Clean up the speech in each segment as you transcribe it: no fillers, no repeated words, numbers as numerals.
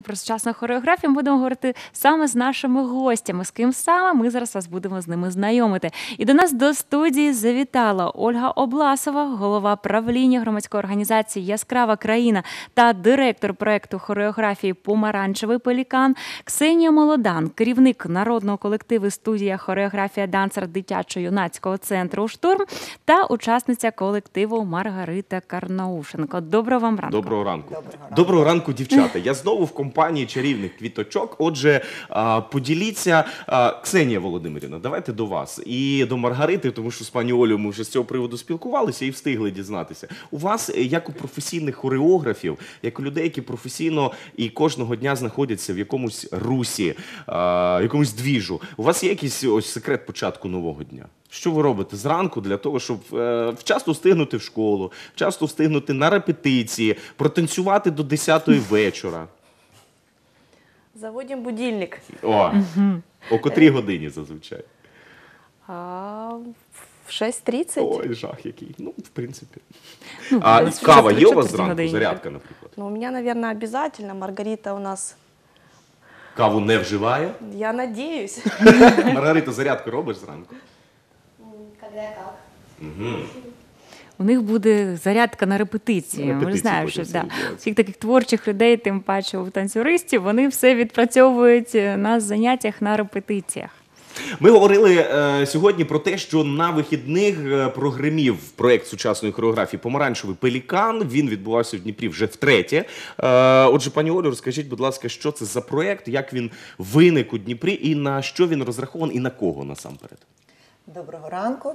про сучасну хореографію, ми будемо говорити саме з нашими гостями. З ким саме, ми зараз вас будемо з ними знайомити. І до нас до студії завітала Ольга Обласова, голова правління громадської організації «Яскрава країна» та директор проєкту хореографії «Помаранчевий пелікан», Ксенія Молодан, керівник народного колективу студія «Хореографія Дансер» дитячо-юнацького центру «Штурм» та учасниця колективу Маргарита Карнаушенко. Доброго вам ранку. Доброго ранку. Доброго ранку, дівчата. Я знову в компанії чарівних квіточок. Отже, поділіться, Ксенія Володимирівна, давайте до вас. І до Маргарити, тому що з пані Олею ми вже з цього приводу спілкувалися і встигли дізнатися. У вас, як у професійних хореографів, як у людей, які професійно і кожного дня знаходяться в якомусь русі, якомусь двіжу, у вас є якийсь ось секрет початку нового дня? Що ви робите зранку для того, щоб вчасно встигнути в школу, вчасно встигнути на репетиції, протанцювати до 10-ї вечора? Заводим будильник. О котрій годині зазвичай? В 6:30. Ой, жах який. Ну, в принципі. А кава є у вас зранку? Зарядка, наприклад? Ну, у меня, наверное, обязательно. Маргарита у нас... Каву не вживає? Я надеюсь. Маргарита, зарядку робиш зранку? Когда как. У них буде зарядка на репетиції. Ми ж знаємо, що всіх таких творчих людей, тим паче у танцюристів, вони все відпрацьовують на заняттях, на репетиціях. Ми говорили сьогодні про те, що на вихідних прогремів проєкт сучасної хореографії «Помаранчевий пелікан». Він відбувався в Дніпрі вже втретє. Отже, пані Олю, розкажіть, будь ласка, що це за проєкт, як він виник у Дніпрі і на що він розрахований і на кого насамперед? Доброго ранку.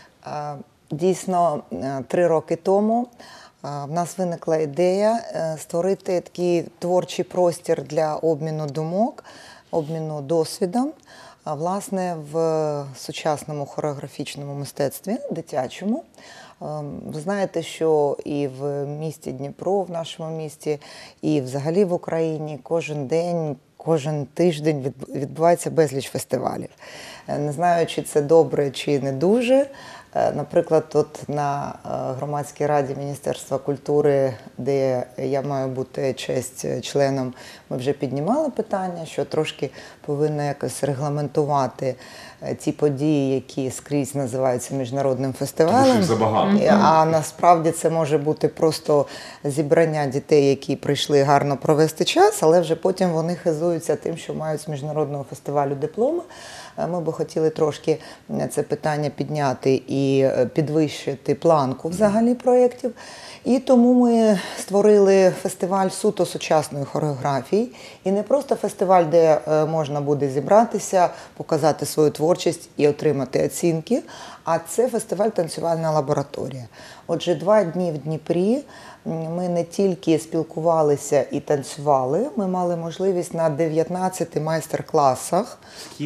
Дійсно, 3 роки тому в нас виникла ідея створити такий творчий простір для обміну думок, обміну досвідом, власне, в сучасному хореографічному мистецтві, дитячому. Ви знаєте, що і в місті Дніпро, в нашому місті, і взагалі в Україні кожен день, кожен тиждень відбувається безліч фестивалів. Не знаю, чи це добре, чи не дуже. Наприклад, от на громадській раді Міністерства культури, де я маю бути честь членом, ми вже піднімали питання, що трошки повинно якось регламентувати ті події, які скрізь називаються міжнародним фестивалем. Тому що забагато. А насправді це може бути просто зібрання дітей, які прийшли гарно провести час, але вже потім вони хизуються тим, що мають з міжнародного фестивалю дипломи. Ми би хотіли трошки це питання підняти і підвищити планку взагалі проєктів. І тому ми створили фестиваль суто сучасної хореографії. І не просто фестиваль, де можна буде зібратися, показати свою творчість і отримати оцінки, а це фестиваль «Танцювальна лабораторія». Отже, 2 дні в Дніпрі ми не тільки спілкувалися і танцювали, ми мали можливість на 19 майстер-класах,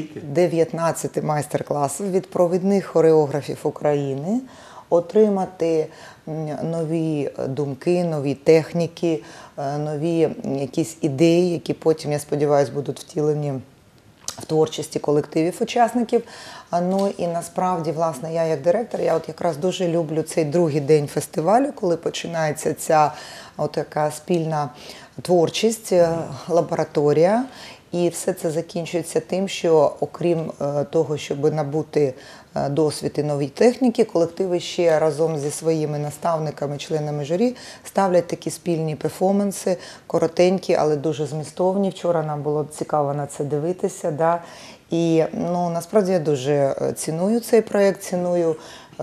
19 майстер-класів від провідних хореографів України отримати нові думки, нові техніки, нові якісь ідеї, які потім, я сподіваюся, будуть втілені в творчості колективів учасників. Ну і насправді, власне, я як директор, я от якраз дуже люблю цей другий день фестивалю, коли починається ця така спільна творчість, лабораторія. І все це закінчується тим, що окрім того, щоб набути досвід і нові техніки, колективи ще разом зі своїми наставниками, членами журі ставлять такі спільні перформанси, коротенькі, але дуже змістовні. Вчора нам було цікаво на це дивитися. Да? І насправді я дуже ціную цей проєкт, ціную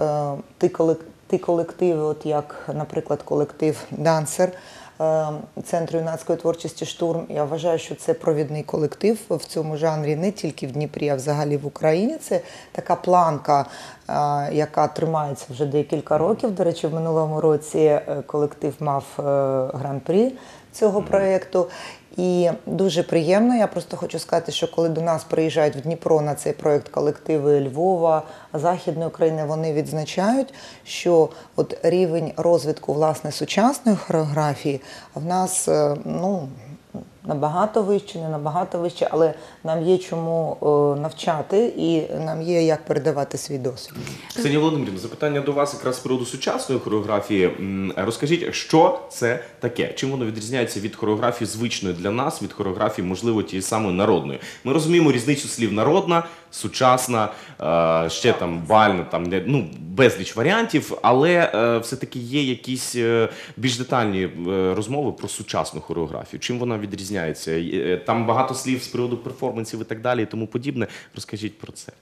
ті колективи, от як, наприклад, колектив «Дансер», Центру юнацької творчості «Штурм». Я вважаю, що це провідний колектив в цьому жанрі не тільки в Дніпрі, а взагалі в Україні. Це така планка, яка тримається вже декілька років. До речі, в минулому році колектив мав гран-прі цього проєкту. І дуже приємно, я просто хочу сказати, що коли до нас приїжджають в Дніпро на цей проєкт колективи Львова, Західної України, вони відзначають, що от рівень розвитку, власне, сучасної хореографії в нас, набагато вище, не набагато вище, але нам є чому навчати і нам є як передавати свій досвід. Ксенія Володимирівна, запитання до вас якраз з приводу сучасної хореографії. Розкажіть, що це таке? Чим воно відрізняється від хореографії звичної для нас, від хореографії, можливо, тієї самої народної? Ми розуміємо різницю слів народна, сучасна, ще там бальна, там безліч варіантів, але все-таки є якісь більш детальні розмови про сучасну хореографію. Чим вона відрізняється? Там багато слів з приводу перформансів і так далі і тому подібне. Розкажіть про це.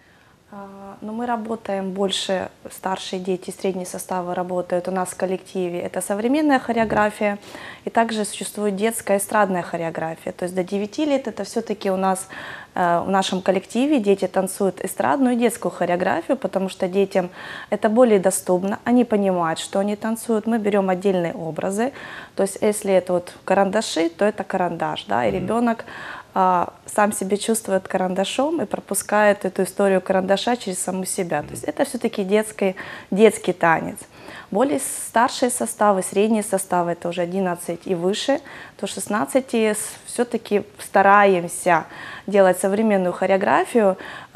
Но мы работаем больше, старшие дети, средние составы работают у нас в коллективе. Это современная хореография, и также существует детская эстрадная хореография. То есть до 9 лет это все-таки у нас в нашем коллективе дети танцуют эстрадную и детскую хореографию, потому что детям это более доступно, они понимают, что они танцуют. Мы берем отдельные образы, то есть если это вот карандаши, то это карандаш, да, и ребенок сам себя чувствует карандашом и пропускает эту историю карандаша через саму себя. То есть это все-таки детский танец. Более старшие составы, средние составы, это уже 11 и выше, то 16 все-таки стараемся делать современную хореографию.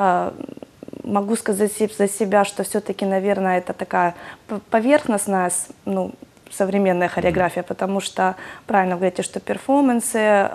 Могу сказать за себя, что все-таки, наверное, это такая поверхностная, современная хореография, потому что, правильно говорите, что перформансы,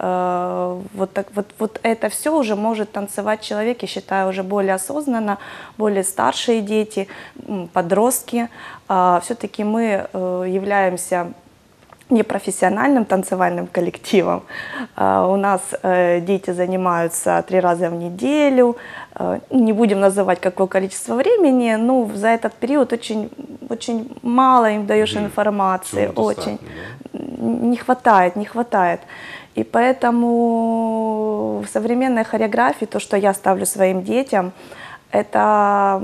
вот это все уже может танцевать человек, я считаю, уже более осознанно, более старшие дети, подростки. Все-таки мы являемся непрофессиональным танцевальным коллективом. У нас дети занимаются 3 раза в неделю. Не будем называть какое количество времени, но за этот период очень мало им даешь информации. Очень. Не хватает. И поэтому в современной хореографии то, что я ставлю своим детям, это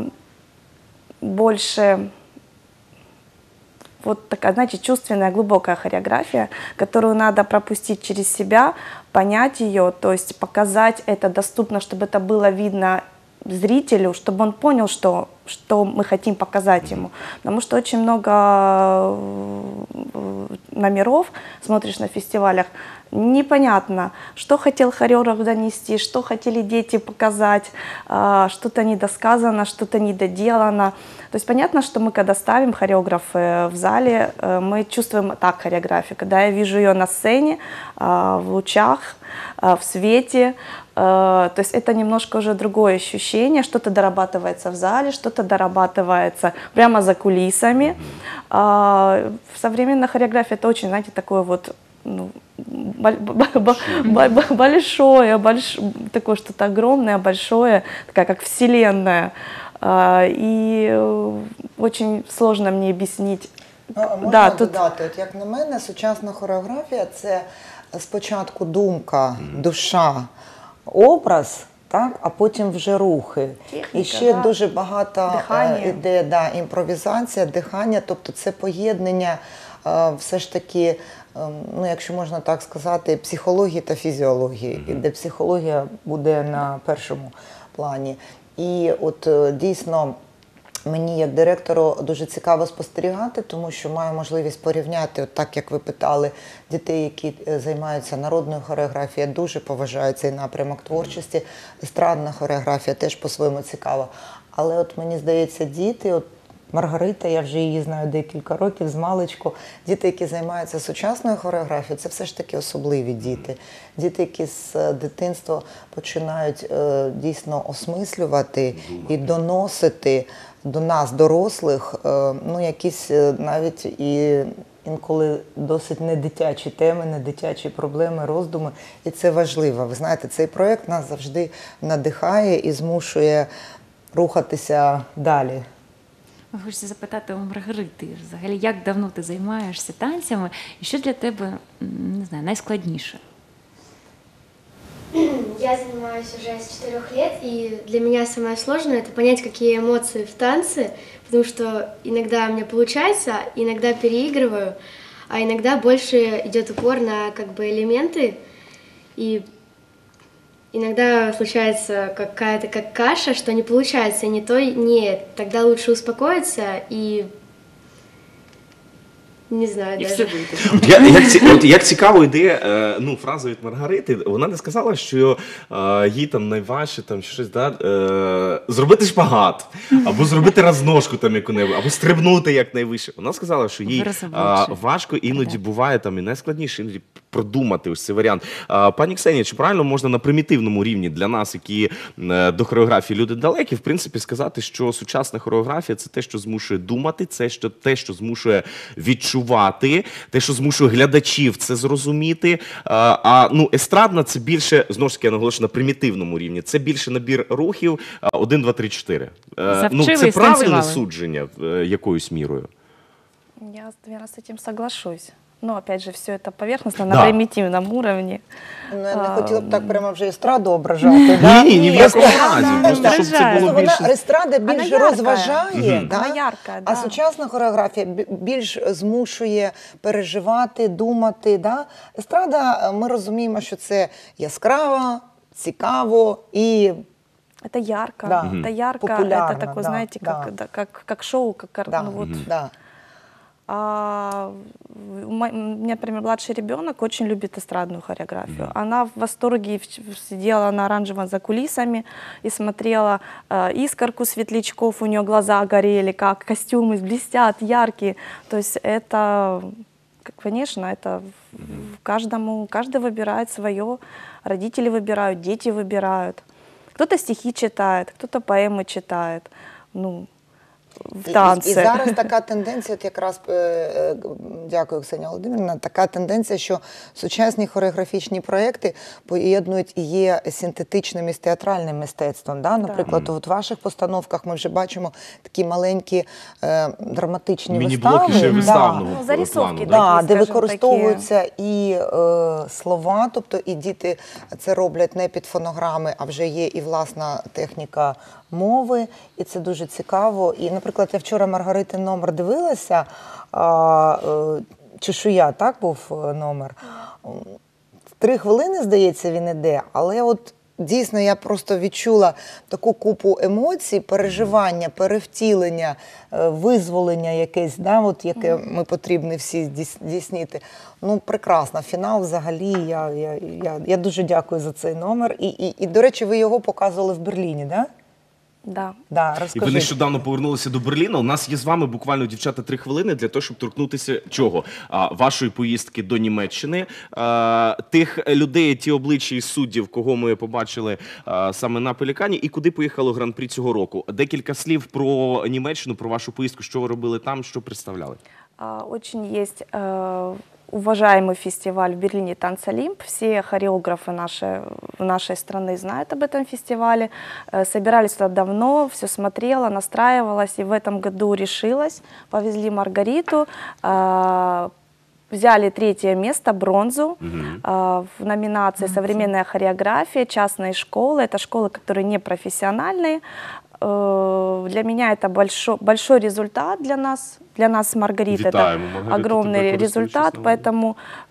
больше вот такая, знаете, чувственная, глубокая хореография, которую надо пропустить через себя, понять ее, то есть показать это доступно, чтобы это было видно зрителю, чтобы он понял, что мы хотим показать ему. Потому что очень много номеров, смотришь на фестивалях, непонятно, что хотел хореограф донести, что хотели дети показать, что-то недосказано, что-то недоделано. То есть понятно, что мы, когда ставим хореографы в зале, мы чувствуем так хореографию. Когда я вижу ее на сцене, в лучах, в свете, то есть это немножко уже другое ощущение, что-то дорабатывается в зале, что-то дорабатывается прямо за кулисами. Современная хореография — это очень, знаете, такое вот большое, такое что-то огромное, большое, такая как вселенная. І дуже сложно мені об'яснити. Можна додати, от як на мене, сучасна хореографія – це спочатку думка, душа, образ, так, а потім вже рухи. Техніка, і ще дуже багато іде імпровізація, дихання, тобто це поєднання все ж таки, якщо можна так сказати, психології та фізіології, де психологія буде на першому плані. І от дійсно мені як директору дуже цікаво спостерігати, тому що маю можливість порівняти, от так як ви питали, дітей, які займаються народною хореографією. Я дуже поважаю цей напрямок творчості. Естрадна хореографія теж по-своєму цікава. Але от мені здається, діти, от Маргарита, я вже її знаю декілька років, змалечку. Діти, які займаються сучасною хореографією, це все ж таки особливі діти. Діти, які з дитинства починають дійсно осмислювати і доносити до нас, дорослих, якісь навіть і інколи досить недитячі теми, недитячі проблеми, роздуми. І це важливо. Ви знаєте, цей проєкт нас завжди надихає і змушує рухатися далі. Хочеться запитати у Маргарити, взагалі, як давно ти займаєшся танцями, і що для тебе, не знаю, найскладніше? Я занимаюсь уже с 4 лет, и для меня самое сложное — это понять, какие эмоции в танце, потому что иногда у меня получается, иногда переигрываю, а иногда больше идет упор на элементы, и иногда случается какая-то как каша, что не получается, ни то, ни это. Тогда лучше успокоиться и Не знаю І даже. все вийде. Як цікаво йде фраза від Маргарити, вона не сказала, що їй там найважче там щось зробити шпагат, або зробити розножку там яку-небудь, або стрибнути якнайвище. Вона сказала, що їй важко іноді буває там і найскладніше, іноді продумати ось цей варіант. Пані Ксенія, чи правильно можна на примітивному рівні для нас, які до хореографії люди далекі, в принципі сказати, що сучасна хореографія – це те, що змушує думати, це те, що змушує відчувати, те, що змушує глядачів це зрозуміти. Естрадна – це більше, знову ж таки, я наголошую, на примітивному рівні. Це більше набір рухів 1, 2, 3, 4. Це правильне судження якоюсь мірою? Я, наверное, с этим соглашусь. Но, опять же, все это поверхностно, на примитивном уровне. Ну, я не хотіла б так прямо вже естраду ображати. Ні, в якому разі. Просто, щоб це було більше... Естрада більш розважає, Она яркая, а сучасна хореографія більш змушує переживати, думати. Естрада, ми розуміємо, що це яскраво, цікаво і... Это ярко, это ярко, популярно, это такое, знаете, как шоу, как Да. У меня, например, младший ребенок очень любит эстрадную хореографию. Она в восторге сидела на оранжевом за кулисами и смотрела искорку светлячков, у нее глаза горели, как костюмы блестят, яркие. То есть это, конечно, это каждый выбирает свое, родители выбирают, дети выбирают. Кто-то стихи читает, кто-то поэмы читает. В танці. І зараз така тенденція, от якраз, дякую, Ксенія Володимирівна, така тенденція, що сучасні хореографічні проєкти поєднують і є синтетичним і з театральним мистецтвом. Наприклад, от в ваших постановках ми вже бачимо такі маленькі драматичні міні-блоки ще виставного зарисовки, плану. Де використовуються і слова, тобто і діти це роблять не під фонограми, а вже є і власна техніка мови, і це дуже цікаво. І, наприклад, я вчора Маргаритин номер дивилася, «Чешуя», так був номер. 3 хвилини, здається, він іде, але от дійсно я просто відчула таку купу емоцій, переживання, перевтілення, визволення якесь, яке ми потрібні всі здійснити. Прекрасно. Фінал взагалі, я дуже дякую за цей номер. І, до речі, ви його показували в Берліні, так? Да. І ви нещодавно повернулися до Берліна. У нас є з вами буквально, дівчата, 3 хвилини для того, щоб торкнутися чого? Вашої поїздки до Німеччини, тих людей, ті обличчя і суддів, кого ми побачили саме на Пелікані, і куди поїхало Гран-прі цього року. Декілька слів про Німеччину, про вашу поїздку, що ви робили там, що представляли. Очень есть уважаемый фестиваль в Берлине «Танцолимп». Все хореографы нашей страны знают об этом фестивале. Собирались туда давно, все смотрела, настраивалась, и в этом году решилась. Повезли Маргариту, взяли 3-е место, бронзу, в номинации «Современная хореография», частные школы. Это школы, которые не профессиональные. Для меня это большой результат для нас с Маргаритой. Это огромный результат, поэтому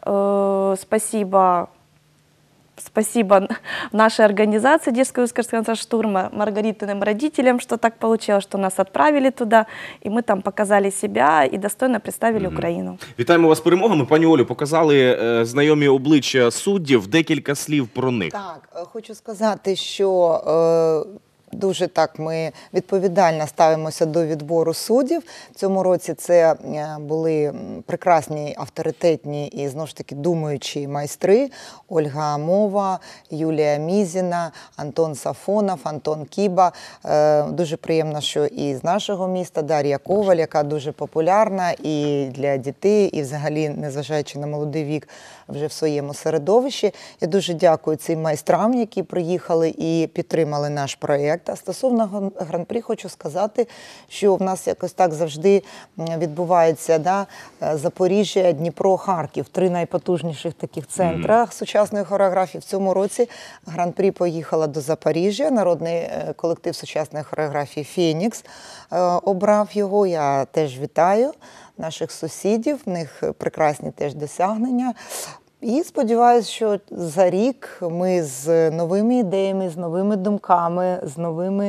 спасибо нашей организации Детского русского конца «Штурма», Маргаритиным родителям, что так получилось, что нас отправили туда, и мы там показали себя и достойно представили Україну. Вітаємо вас з перемогами. Пані Олю, показали знайомі обличчя суддів. Декілька слів про них. Так, хочу сказати, що дуже так ми відповідально ставимося до відбору суддів. В цьому році це були прекрасні, авторитетні і, знову ж таки, думаючі майстри. Ольга Амова, Юлія Мізіна, Антон Сафонов, Антон Кіба. Дуже приємно, що і з нашого міста Дар'я Коваль, яка дуже популярна і для дітей, і взагалі, незважаючи на молодий вік, вже в своєму середовищі. Я дуже дякую цим майстрам, які приїхали і підтримали наш проєкт. А стосовно Гран-прі хочу сказати, що в нас якось так завжди відбувається Запоріжжя, Дніпро, Харків. 3 найпотужніших таких центра сучасної хореографії. В цьому році Гран-прі поїхала до Запоріжжя. Народний колектив сучасної хореографії «Фенікс» обрав його. Я теж вітаю наших сусідів, в них прекрасні теж досягнення. І сподіваюся, що за рік ми з новими ідеями, з новими думками, з новими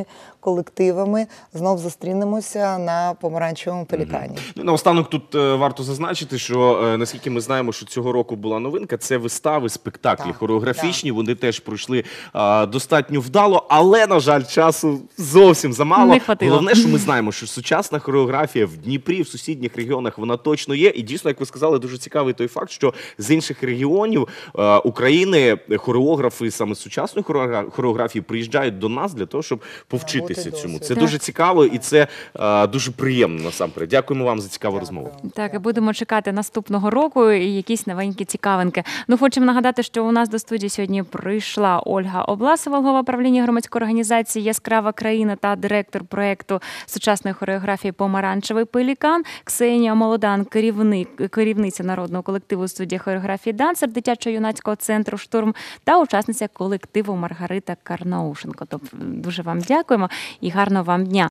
колективами знов зустрінемося на Помаранчевому пелікані. Ну, наостанок тут варто зазначити, що наскільки ми знаємо, що цього року була новинка, це вистави, спектаклі Так, хореографічні, вони теж пройшли достатньо вдало, але, на жаль, часу зовсім замало. Не хватило. Головне, що ми знаємо, що сучасна хореографія в Дніпрі, в сусідніх регіонах, вона точно є. І дійсно, як ви сказали, дуже цікавий той факт, що з інших регіонів України хореографи саме з сучасної хореографії приїжджають до нас для того, щоб повчитися Набути цьому. досвід. Це Так. дуже цікаво і це дуже приємно насамперед. Дякуємо вам за цікаву розмову. Так, і будемо чекати наступного року і якісь новенькі цікавинки. Ну, хочемо нагадати, що у нас до студії сьогодні прийшла Ольга Обласова, голова правління громадської організації «Яскрава країна» та директор проєкту сучасної хореографії «Помаранчевий пелікан», Ксенія Молодан, керівниця народного колективу студія хореографії «Дансер» дитячо-юнацького центру «Штурм» та учасниця колективу Маргарита Карнаушенко. Тобто дуже вам дякуємо і гарного вам дня.